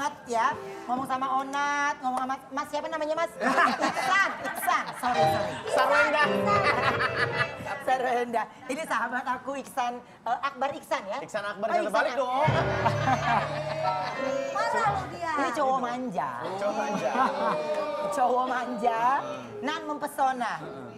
banget ya. Ngomong sama Onat, ngomong sama Mas siapa namanya Mas? Iksan. Sorry. Sarwenda. Sarwenda. Ini sahabat aku Iksan, Akbar Iksan ya. Iksan Akbar jangan balik dong. Mana lu dia? Ini cowok manja. Cowok manja, nan mempesona.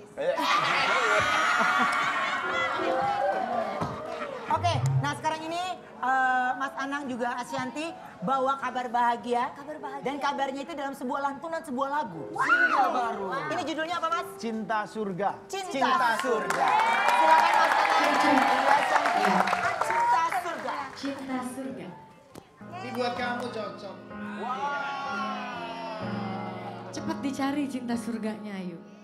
Oke, nah sekarang ini Mas Anang juga Asyanti bawa kabar bahagia. Dan kabarnya itu dalam sebuah lantunan sebuah lagu. Single baru. Ini judulnya apa Mas? Cinta surga. Cinta surga. Silakan Mas Anang. Asyanti. Cinta surga. Cinta surga. Ini buat kamu cocok. Cepat dicari cinta surganya, ayo.